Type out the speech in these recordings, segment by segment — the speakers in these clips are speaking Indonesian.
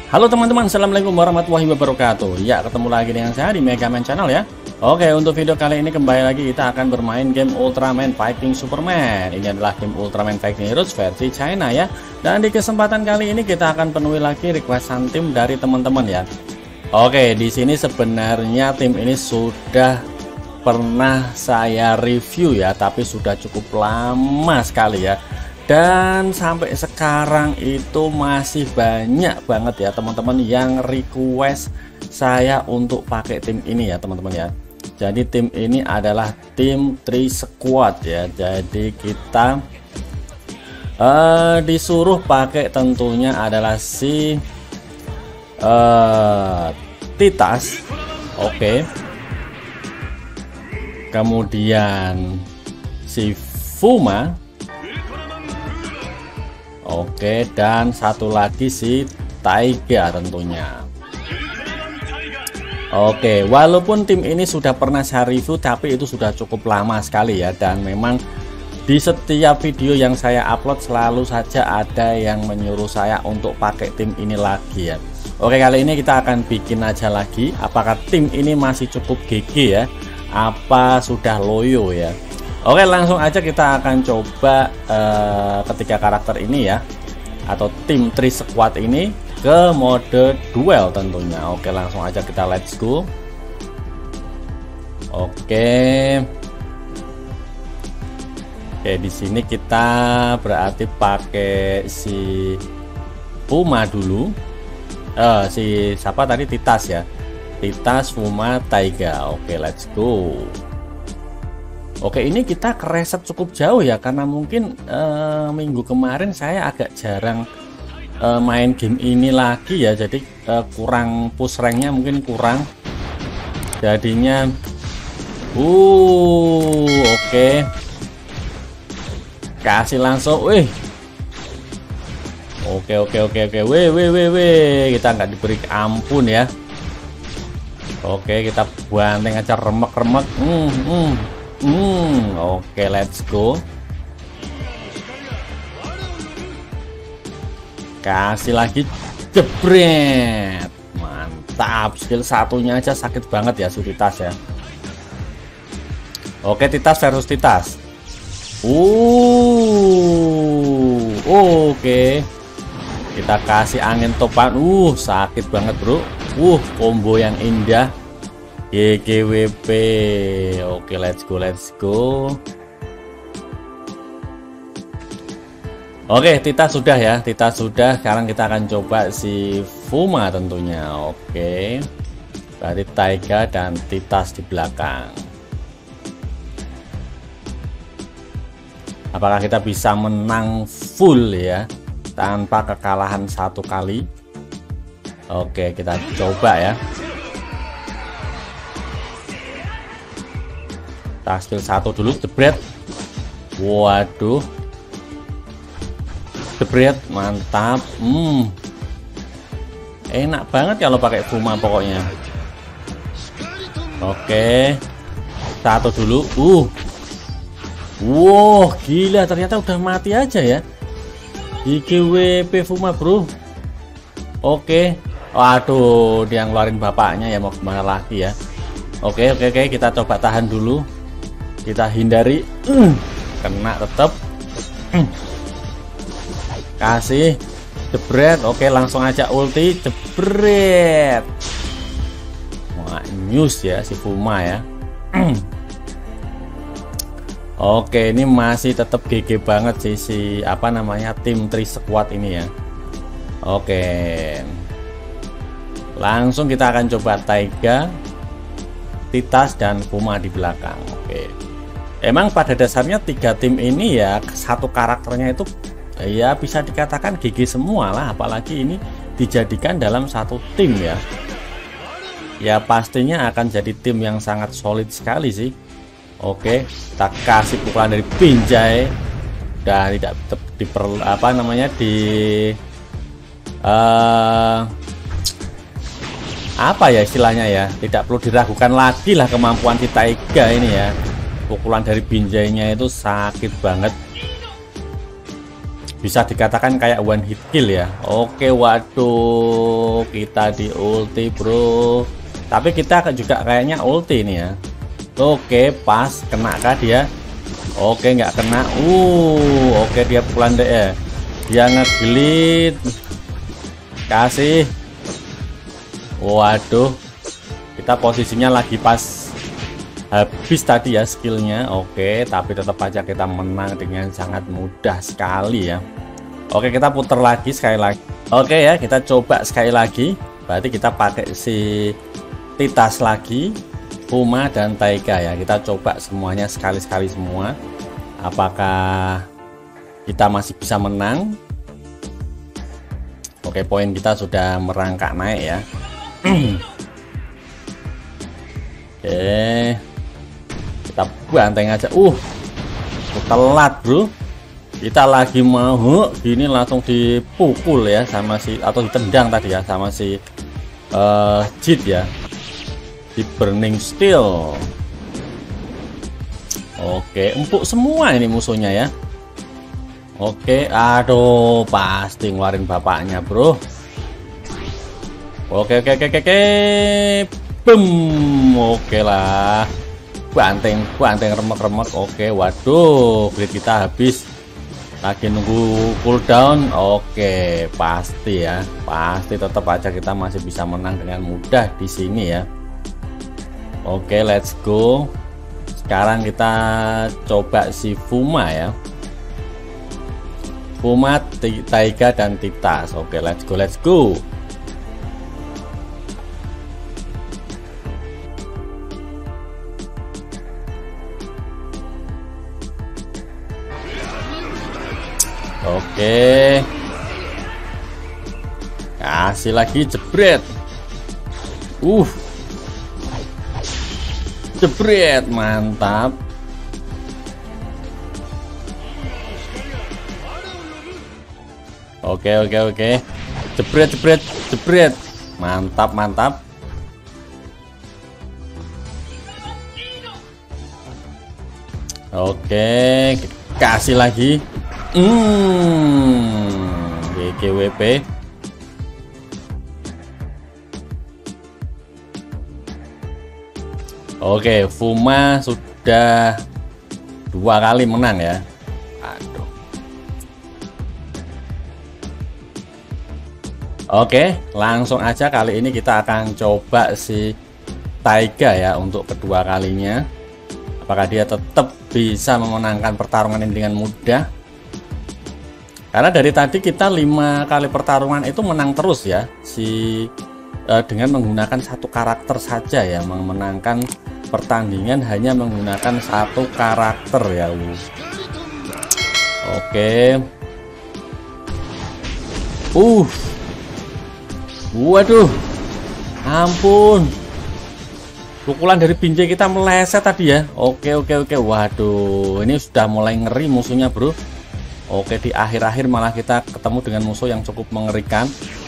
Halo teman-teman, assalamualaikum warahmatullahi wabarakatuh. Ya, ketemu lagi dengan saya di Megaman Channel ya. Oke, untuk video kali ini kembali lagi kita akan bermain game Ultraman Fighting Superman. Ini adalah game Ultraman Fighting Heroes versi China ya. Dan di kesempatan kali ini kita akan penuhi lagi requestan tim dari teman-teman ya. Oke, di sini sebenarnya tim ini sudah pernah saya review ya, tapi sudah cukup lama sekali ya. Dan sampai sekarang itu masih banyak banget ya teman-teman yang request saya untuk pakai tim ini ya teman-teman ya. Jadi tim ini adalah tim 3 squad ya. Jadi kita disuruh pakai tentunya adalah si Titas. Oke. Kemudian si Fuma. Oke, dan satu lagi si Taiga tentunya. Oke, walaupun tim ini sudah pernah saya review, tapi itu sudah cukup lama sekali ya. Dan memang di setiap video yang saya upload selalu saja ada yang menyuruh saya untuk pakai tim ini lagi ya. Oke, kali ini kita akan bikin aja lagi. Apakah tim ini masih cukup GG ya? Apa sudah loyo ya? Oke, langsung aja kita akan coba ketiga karakter ini ya, atau tim 3 squad ini ke mode duel tentunya. Oke, langsung aja kita let's go. Oke, di sini kita berarti pakai si Puma dulu. Si siapa tadi, Titas ya, Titas, Puma, Taiga. Oke, let's go. Oke, ini kita kereset cukup jauh ya, karena mungkin minggu kemarin saya agak jarang main game ini lagi ya, jadi kurang push ranknya, mungkin kurang jadinya. Oke, kasih langsung, oke, kita nggak diberi ampun ya. Oke, kita banting aja, remek-remek. Oke, let's go. Kasih lagi, jebret. Mantap, skill satunya aja sakit banget ya si Titas ya. Oke, Titas versus Titas. Oke, kita kasih angin topan. Sakit banget bro. Combo yang indah. GGWP. Oke, let's go. Oke, Titas sudah ya, Titas sudah. Sekarang kita akan coba si Fuma tentunya. Oke, berarti Taiga dan Titas di belakang. Apakah kita bisa menang full ya, tanpa kekalahan satu kali? Oke, kita coba ya. Skill satu dulu, jebret. Waduh, jebret, mantap. Enak banget kalau pakai Fuma pokoknya. Oke, satu dulu. Gila, ternyata udah mati aja ya. IGWP Fuma bro. Oke, waduh, dia ngeluarin bapaknya ya, mau kemana lagi ya. Oke, kita coba tahan dulu. Kita hindari, kena tetap. Kasih, jebret. Oke, langsung aja ulti, jebret. Wah, news ya si Fuma ya. Oke, ini masih tetap GG banget sih si apa namanya, tim 3 squad ini ya. Oke, langsung kita akan coba Taiga, Titas, dan Puma di belakang. Oke, emang pada dasarnya 3 tim ini ya, satu karakternya itu ya bisa dikatakan GG semua lah, apalagi ini dijadikan dalam satu tim ya. Ya pastinya akan jadi tim yang sangat solid sekali sih. Oke, kita kasih pukulan dari Pinjai dan tidak apa ya istilahnya ya, tidak perlu diragukan lagi lah kemampuan si Taiga ini ya. Pukulan dari Binjainya itu sakit banget. bisa dikatakan kayak one hit kill ya. Oke, waduh, kita di ulti bro, tapi kita juga kayaknya ulti nih ya. Oke, pas kena kah dia? Oke, nggak kena. Oke, dia pukulan deh ya, dia ngegelit, kasih. Waduh, kita posisinya lagi pas habis tadi ya skillnya. Oke, tapi tetap aja kita menang dengan sangat mudah sekali ya. Oke, kita putar lagi sekali lagi. Oke ya, kita coba sekali lagi. Berarti kita pakai si Titas lagi, Fuma dan Taiga ya. Kita coba semuanya sekali-sekali semua. Apakah kita masih bisa menang? Oke, poin kita sudah merangkak naik ya. Oke, kita banteng aja. Telat bro, kita lagi mau gini langsung dipukul ya sama si, atau ditendang tadi ya sama si Jit ya, di Burning Steel. Oke, empuk semua ini musuhnya ya. Oke, aduh, pasti ngeluarin bapaknya bro. Oke, boom. Oke lah, banteng remek-remek. Oke, waduh, grid kita habis, lagi nunggu cooldown. Oke, pasti ya, pasti tetap aja kita masih bisa menang dengan mudah di sini ya. Oke, let's go. Sekarang kita coba si Fuma ya, Fuma, Taiga dan Titas. Oke, let's go. Oke, kasih lagi, jebret. Jebret, mantap. Oke, jebret, mantap. Oke, kasih lagi. GGWP. Oke, Fuma sudah 2 kali menang ya. Aduh. Oke, langsung aja kali ini kita akan coba si Taiga ya untuk kedua kalinya. Apakah dia tetap bisa memenangkan pertarungan ini dengan mudah? Karena dari tadi kita 5 kali pertarungan itu menang terus ya, dengan menggunakan satu karakter saja ya, memenangkan pertandingan hanya menggunakan satu karakter ya. Oke. Waduh, ampun, pukulan dari Binjai kita meleset tadi ya. Oke. Waduh, ini sudah mulai ngeri musuhnya bro. Oke, di akhir-akhir malah kita ketemu dengan musuh yang cukup mengerikan.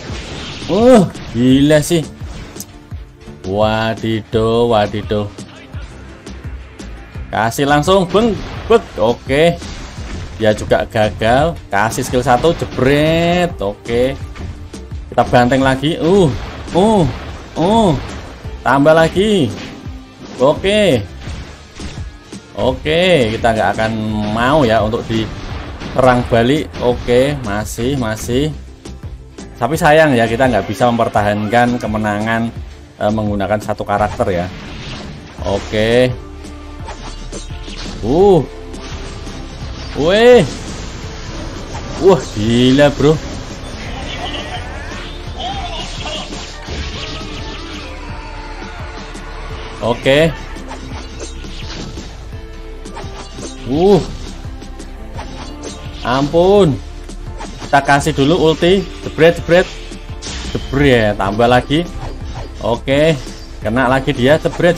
Gila sih. Wadidow. Kasih langsung, beng. Oke. Dia juga gagal. Kasih skill 1, jebret. Oke. Kita banteng lagi. Tambah lagi. Oke, kita nggak akan mau ya untuk diserang balik. Oke, masih. Tapi sayang ya, kita nggak bisa mempertahankan kemenangan menggunakan satu karakter ya. Oke. Gila bro. Oke. Ampun. Kita kasih dulu ulti, jebret. Tambah lagi. Oke. Kena lagi dia, jebret.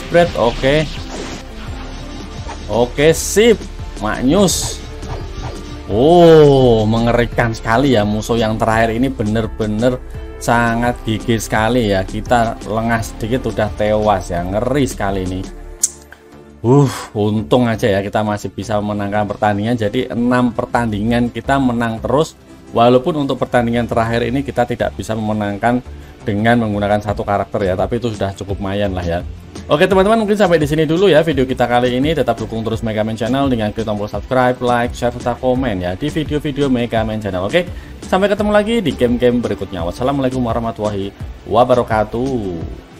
Oke, sip. Maknyus. Mengerikan sekali ya, musuh yang terakhir ini bener-bener sangat gigih sekali ya. Kita lengah sedikit udah tewas ya, ngeri sekali ini. Untung aja ya kita masih bisa memenangkan pertandingan. Jadi 6 pertandingan kita menang terus Walaupun untuk pertandingan terakhir ini kita tidak bisa memenangkan dengan menggunakan satu karakter ya, tapi itu sudah cukup lumayan lah ya. Oke teman-teman, mungkin sampai di sini dulu ya video kita kali ini. Tetap dukung terus Megaman Channel dengan klik tombol subscribe, like, share, serta komen ya di video-video Megaman Channel. Oke, sampai ketemu lagi di game-game berikutnya. Wassalamualaikum warahmatullahi wabarakatuh.